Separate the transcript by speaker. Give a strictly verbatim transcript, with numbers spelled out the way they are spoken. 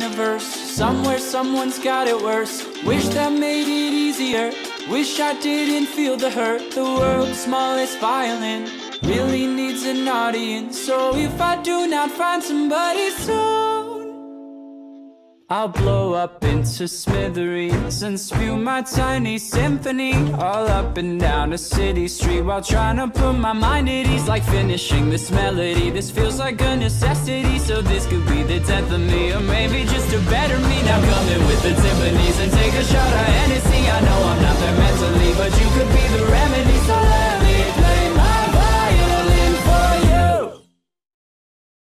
Speaker 1: universe. Somewhere someone's got it worse. Wish that made it easier. Wish I didn't feel the hurt. The world's smallest violin really needs an audience. So if I do not find somebody soon, I'll blow up into smithereens and spew my tiny symphony all up and down a city street while trying to put my mind at ease. Like finishing this melody, this feels like a necessity. So this could be the death of me, or maybe just a better me. Now come in with the timpanis and take a shot of Hennessy. I know I'm not there mentally, but you could